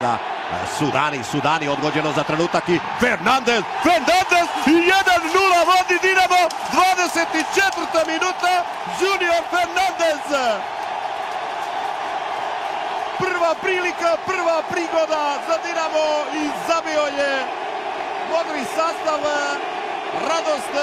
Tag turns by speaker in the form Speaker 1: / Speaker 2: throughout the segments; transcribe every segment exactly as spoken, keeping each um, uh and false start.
Speaker 1: Sudani, Sudani odgođeno za trenutak i Fernandez, Fernandez jedan nula vodi Dinamo, dvadeset četvrta minuta, Junior Fernandez. Prva prilika, prva prigoda za Dinamo i zabio je modri sastav, radost.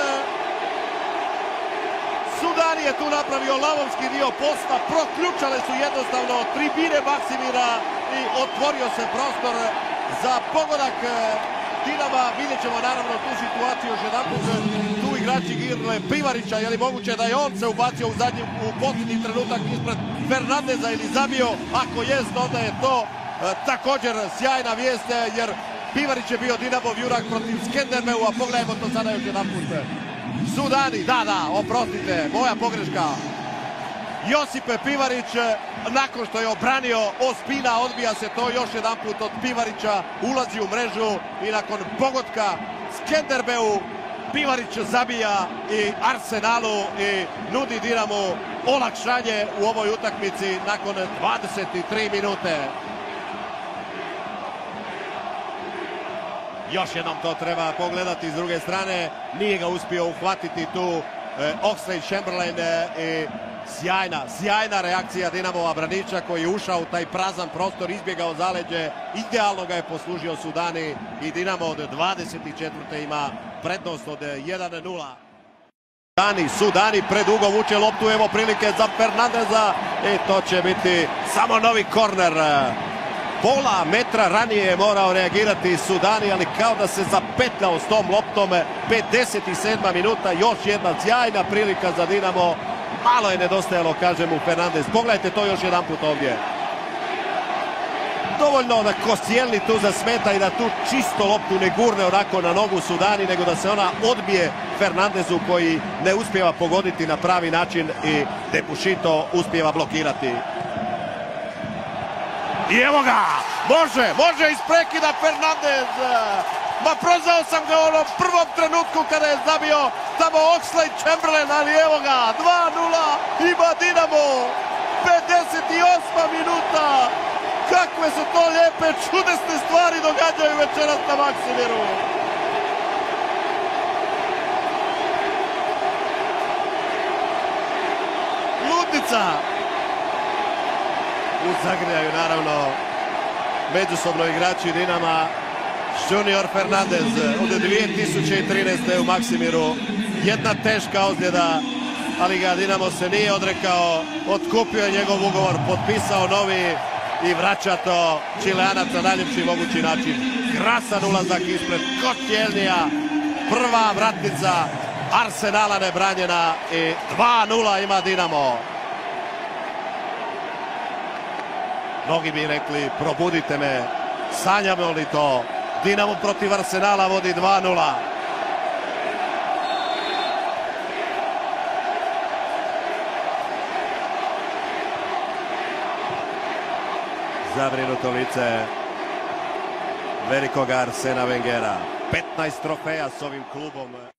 Speaker 1: Sudani je tu napravio lavovski dio posta, proključale su jednostavno tribine Maksimira i otvorio se prostor za pogodak Dinama. Vidjet ćemo naravno tu situaciju još jedanput. Tu igrači Girle Pivarića, je li moguće da je on se ubacio u zadnji, u posljednji trenutak ispred Fernandeza ili zabio? Ako jest, onda je to e, također sjajna vijest, jer Pivarić je bio Dinamov junak protiv Skenderbeu, a pogledajmo to sada još jedanput. Sudani, da, da, oprostite, moja pogreška. Josipe Pivarić, nakon što je obranio Ospina, odbija se to još jedan put od Pivarića, ulazi u mrežu i nakon pogotka Skenderbeu, Pivarić zabija i Arsenalu i nudi Dinamo olakšanje u ovoj utakmici nakon dvadeset tri minute. Još jednom to treba pogledati s druge strane, nije ga uspio uhvatiti tu eh, Oxlade-Chamberlain eh, i sjajna, sjajna reakcija Dinamova braniča koji je ušao u taj prazan prostor, izbjegao zaleđe, idealno ga je poslužio Sudani i Dinamo od dvadeset četvrte ima prednost od jedan nula. Sudani, Sudani predugo vuče loptu, evo prilike za Fernandeza i to će biti samo novi korner. Pola metra ranije je morao reagirati Sudani, ali kao da se zapetljao s tom loptom. pedeset sedma minuta, još jedna sjajna prilika za Dinamo. Malo je nedostajalo, kaže mu Fernandez. Pogledajte to još jedan put ovdje. Dovoljno da Koscielny tu zasmeta i da tu čisto loptu ne gurne onako na nogu Sudani, nego da se ona odbije Fernandezu koji ne uspijeva pogoditi na pravi način i Depušito uspijeva blokirati. I evo ga, može, može iz prekida Fernandez. Ma prozvao sam ga u onom prvom trenutku kada je zabio tamo Oxlade-Chamberlain, ali evo ga, dva nula ima Dinamo, pedeset osma minuta. Kakve su to lijepe, čudesne stvari događaju večeras na Maksimiru. Ludnica. U zagrljaju naravno međusobno igrači Dinama. Junior Fernandez od dvije tisuće trinaeste u Maksimiru. Jedna teška ozljeda, ali ga Dinamo se nije odrekao. Otkupio je njegov ugovor, potpisao novi i vraća to Čileanac na najljepši mogući način. Krasan ulazak ispred Koscielnija. Prva vratnica Arsenala nebranjena i dva nula ima Dinamo. Mnogi bi rekli, probudite me, sanjamo li to? Dinamo protiv Arsenala vodi dva nula. Zabrinuto lice velikog Arsena Wengera. petnaest trofeja s ovim klubom.